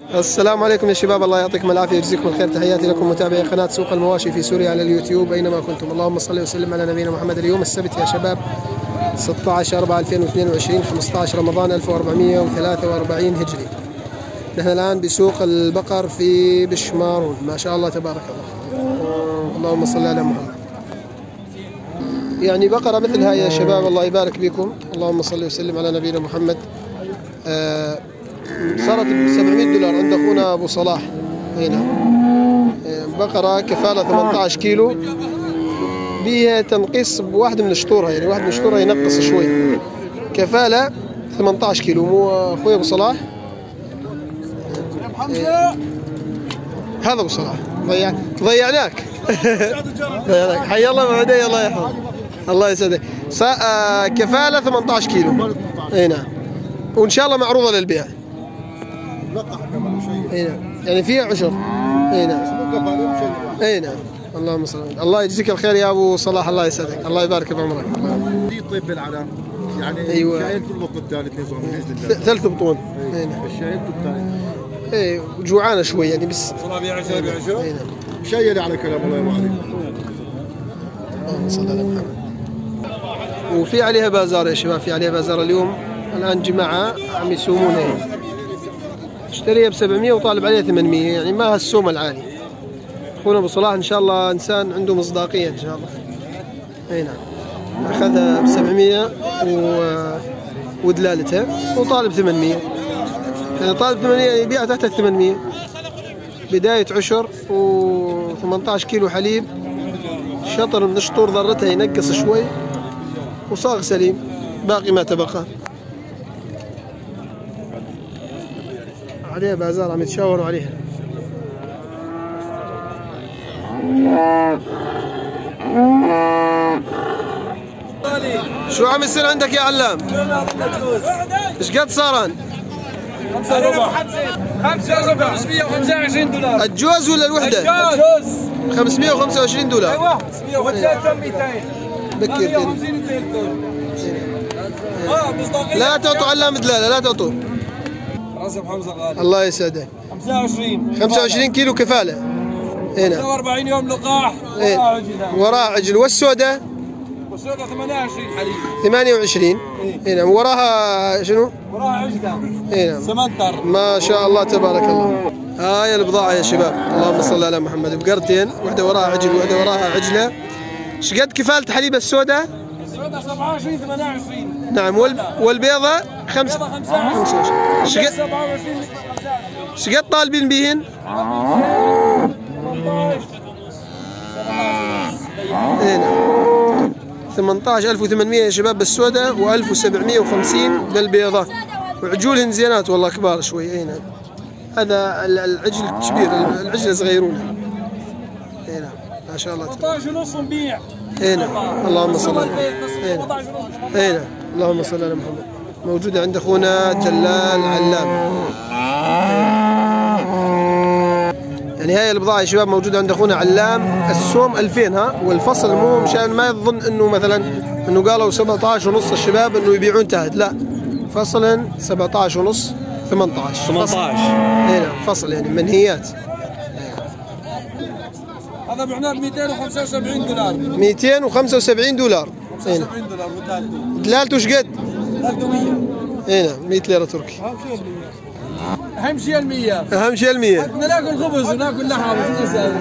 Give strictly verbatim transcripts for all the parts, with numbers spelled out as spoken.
السلام عليكم يا شباب، الله يعطيكم العافيه ويجزيكم الخير. تحياتي لكم متابعي قناه سوق المواشي في سوريا على اليوتيوب اينما كنتم. اللهم صل وسلم على نبينا محمد. اليوم السبت يا شباب ستة عشر أربعة ألفين واثنين وعشرين، خمسة عشر رمضان ألف وأربعمئة وثلاثة وأربعين هجري. نحن الان بسوق البقر في بشمارون، ما شاء الله تبارك الله. اللهم صل على محمد. يعني بقره مثل هاي يا شباب، الله يبارك بكم. اللهم صل وسلم على نبينا محمد. آه صارت ب سبعمئة دولار عند اخونا ابو صلاح هنا. بقره كفاله ثمانية عشر كيلو، بيها تنقيص بواحد من شطورها، يعني واحد من شطورها ينقص شوي. كفاله ثمانية عشر كيلو، مو اخوي ابو صلاح؟ هذا ابو صلاح. ضيع ضيعناك ضيعناك. حي الله معدي، الله يحفظك، الله يسعدك. كفاله ثمانية عشر كيلو. اي نعم، وان شاء الله معروضه للبيع. اي نعم، يعني فيها عشر. اي نعم، اي نعم. اللهم صل. الله يجزيك الخير يا ابو صلاح، الله يسعدك، الله يبارك بعمرك. دي طيب بالعلام، يعني ايوه، شايلته البطن الثالث نظام باذن الله. ثلاث بطون. اي نعم، شايلته الثالث. اي جوعانه شوي يعني، بس صلاح بيعشر بيعشر. اي نعم، مشيله على كلام الله يبارك. اللهم صل على محمد. وفي عليها بازار يا شباب، في عليها بازار اليوم. الان جماعه عم يسومونها، اشتريها ب سبعمئة وطالب عليها ثمانمئة، يعني ما هالسوم العالي. اخونا ابو صلاح ان شاء الله انسان عنده مصداقيه ان شاء الله. اي نعم، اخذها ب سبعمئة و... ودلالتها، وطالب ثمانمئة. يعني طالب ثمانمئة يبيع تحت ال ثمانمئة. بدايه عشر و18 كيلو حليب، شطر من الشطور ذرتها ينقص شوي، وصاغ سليم، باقي ما تبقى. عليها بازار عم يتشاوروا عليها. شو عم يصير عندك يا علام؟ ايش قد صارن؟ خمسة وربع خمسة وربع خمسمئة وخمسة وعشرين دولار. الجوز ولا الوحدة؟ الجوز خمسمئة وخمسة وعشرين دولار. ايوه خمسمئة وثلاثة مئتين. بكر لا تعطوا علام دلالة، لا تعطوا. راسب حمزة غالي، الله يسعدك. خمسة وعشرين خمسة وعشرين كيلو كفالة. هنا خمسة وأربعين يوم لقاح. ايه. وراها عجل. والسوداء؟ والسوداء ثمانية وعشرين حليب. ثمانية وعشرين. هنا وراها شنو؟ وراها عجلة. هنا سمنتر. ما شاء الله تبارك الله. هاي البضاعة يا شباب، اللهم صل على محمد. بقرتين، واحدة وراها عجل وواحدة وراها عجلة. ايش قد كفالة حليب السوداء؟ السوداء سبعة وعشرين ثمانية وعشرين. نعم. وال... والبيضة خمسة خمسة وعشرين. ايش قد سبعة وعشرين. ايش قد طالبين بهن؟ هنا ثمانية عشر ألف وثمانمئة يا شباب بالسوداء، وألف وسبعمئة وخمسين بالبيضة، وعجولهن زينات والله، كبار شوي. هنا هذا العجل كبير، العجل صغيرون. هنا ما شاء الله ثمانية عشر ونص نبيع. هنا اللهم صل على محمد. هنا اللهم صل على محمد. موجودة عند اخونا جلال علام. يعني هاي البضاعة يا شباب موجودة عند اخونا علام. السوم ألفين، ها، والفصل مو مشان ما يظن انه مثلا انه قالوا سبعة عشر ونص الشباب انه يبيعون تحت، لا، فصلا سبعة عشر ونص ثمانية عشر. ثمانية عشر هنا فصل يعني منهيات. هذا معناه ب مئتين وخمسة وسبعين دولار. مئتين وخمسة وسبعين دولار. هنا سبعين دولار ودلالته. دلالته ايش قد؟ دلالته مئة. هنا مئة ليرة تركي. اهم شيء المية. اهم شيء المية. بدنا ناكل خبز وناكل لحم ونسال.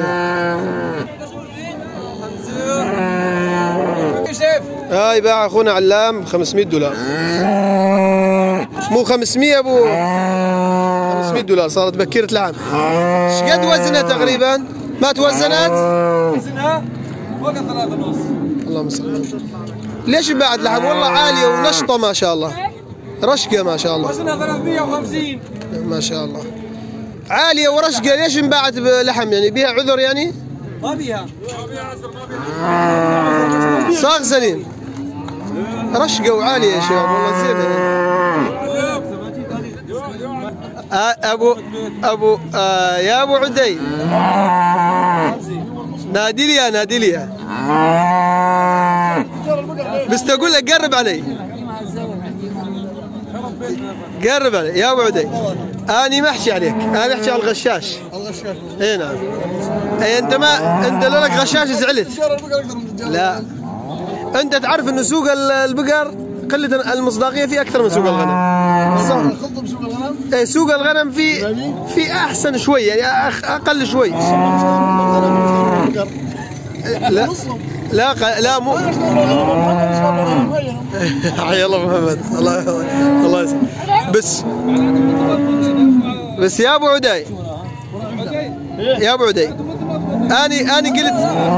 شيف هاي باع اخونا علام ب خمسمئة دولار. مو خمسمئة ابو خمسمئة دولار، صارت بكيرة لحم. ايش قد وزنها تقريبا؟ ما توزنت؟ وزنها فوق ثلاثة ونص. اللهم صل على محمد. ليش انباعت لحم؟ والله عالية ونشطة ما شاء الله، رشقة ما شاء الله. وزنها ثلاثمئة وخمسين ما شاء الله، عالية ورشقة. ليش انباعت بلحم؟ يعني بيها عذر يعني؟ ما بيها. صاغ سليم، رشقة وعالية يا شباب، والله زين. ابو ابو آه يا ابو عدي، نادي لي نادي لي بس تقول لك قرب علي، قرب علي يا ابو عدي. اني ما احكي عليك، انا احكي على الغشاش. الغشاش. اي نعم. اي انت ما انت لو لك غشاش زعلت. لا. انت تعرف انه سوق البقر قلة المصداقية فيه أكثر من سوق الغنم. الخلطة بسوق الغنم؟ إيه سوق الغنم في في أحسن شوي يعني أقل شوي. لا لا لا مو حي الله محمد الله الله يسلمك. بس بس يا أبو عدي يا أبو عدي أنا أنا قلت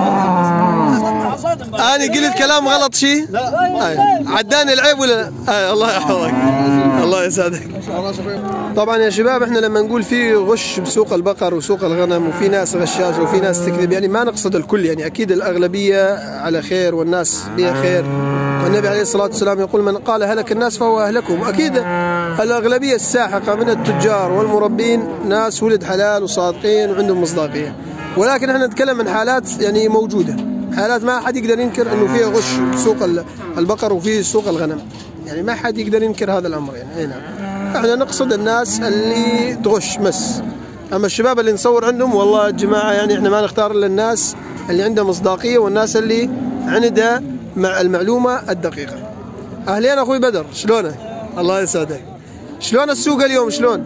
أنا قلت كلام غلط شيء؟ لا عداني العيب ولا لا؟ آه الله يحفظك الله يسعدك. طبعا يا شباب احنا لما نقول في غش بسوق البقر وسوق الغنم وفي ناس غشاشه وفي ناس تكذب يعني ما نقصد الكل، يعني اكيد الاغلبيه على خير والناس بها خير، والنبي عليه الصلاه والسلام يقول من قال هلك الناس فهو اهلكهم. اكيد الاغلبيه الساحقه من التجار والمربين ناس ولد حلال وصادقين وعندهم مصداقيه، ولكن احنا نتكلم عن حالات يعني موجوده، حالات ما حد يقدر ينكر انه فيها غش بسوق البقر وفي سوق الغنم، يعني ما حد يقدر ينكر هذا الامر يعني. اي نعم. احنا نقصد الناس اللي تغش بس، اما الشباب اللي نصور عندهم والله يا جماعه يعني احنا ما نختار الا الناس اللي عندها مصداقيه والناس اللي عندها مع المعلومه الدقيقه. اهلين اخوي بدر، شلونك؟ الله يسعدك. شلون السوق اليوم شلون؟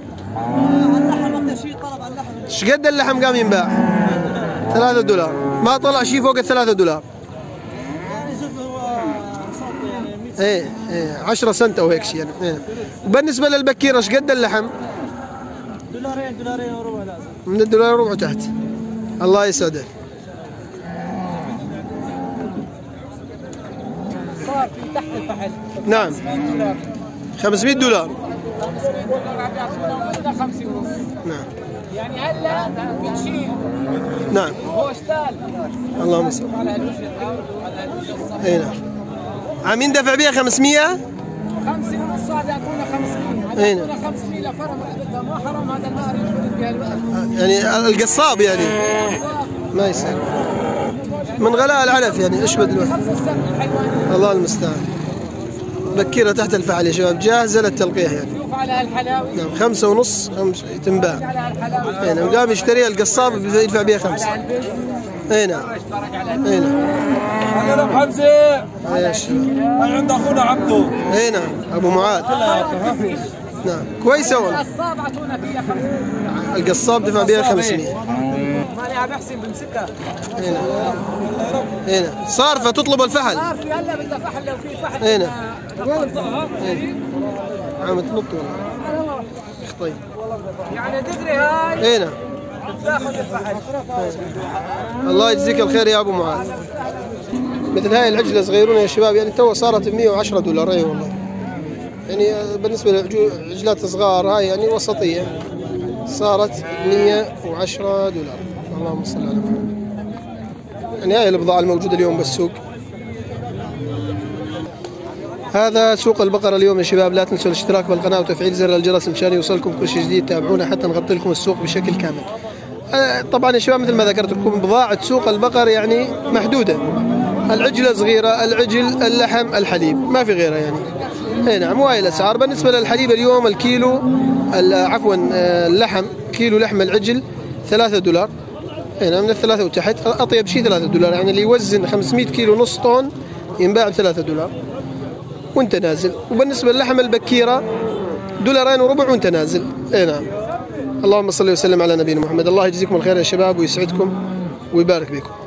ايش قد اللحم قام ينباع؟ ثلاثة دولار، ما طلع شيء فوق الثلاثة دولار. ايه ايه عشرة سنت او هيك شيء يعني. ايه. وبالنسبة للبكيرة ايش قد اللحم؟ دولارين دولارين وربع لازم. من الدولار وربع تحت. الله يسعدك. صار في تحت الفحل. نعم. خمسمئة دولار. خمسمئة دولار خمسين ونص. نعم. يعني هلا بتشيل. نعم. هو اشتال. اللهم صل. على الوجه على الوجه. اي نعم. عم يندفع بها خمسمئة؟ خمسة ونص هذا يكون خمسمئة. اي هذا يكون خمسمئة لفرم هذا ما حرام هذا النار يشتري بها الوقت. يعني القصاب يعني ما يصير. من غلاء العلف يعني اشبد الوقت. الله المستعان. بكيرة تحت الفحل يا شباب جاهزة للتلقيح يعني. شوف على هالحلاوي. نعم خمسة ونص خمس تنباع. على هالحلاوي. اي نعم قام يشتريها القصاب يدفع بها خمسة. اي نعم. اي نعم. انا خمسة. يا شباب. هاي عند اخونا عبدو. اي نعم ابو معاذ. نعم كويسة والله. القصاب اعطونا فيها خمسمئة. القصاب دفع بها خمسمئة. ماني عم بحسن بمسكها. اي نعم. اي نعم صارفة تطلب الفحل. صار في هلا بدها فحل لو في فحل. اي نعم. عم تنط والله. طيب. يعني تدري هاي. اي نعم. بتاخذ الفحل. الله يجزيك الخير يا ابو معاذ. مثل هاي العجلة صغيرون يا شباب يعني تو صارت ب مئة وعشرة دولار. اي والله. يعني بالنسبة للعجلات الصغار هاي يعني وسطية صارت مئة وعشرة دولار. اللهم صل على محمد. يعني هاي البضاعة الموجودة اليوم بالسوق. هذا سوق البقرة اليوم يا شباب. لا تنسوا الاشتراك بالقناة وتفعيل زر الجرس مشان يوصلكم كل شيء جديد. تابعونا حتى نغطي لكم السوق بشكل كامل. طبعا يا شباب مثل ما ذكرت لكم بضاعة سوق البقر يعني محدودة. العجلة صغيرة، العجل، اللحم، الحليب، ما في غيرها يعني. اي نعم. وهاي الاسعار. بالنسبة للحليب اليوم الكيلو عفوا اللحم كيلو لحم العجل ثلاثة دولار. اي نعم من الثلاثة وتحت اطيب شيء ثلاثة دولار، يعني اللي يوزن خمسمئة كيلو نص طن ينباع بثلاثة دولار وانت نازل. وبالنسبة للحم البكيرة دولارين وربع وانت نازل. اي نعم. اللهم صل وسلم على نبينا محمد. الله يجزيكم الخير يا شباب ويسعدكم ويبارك بكم.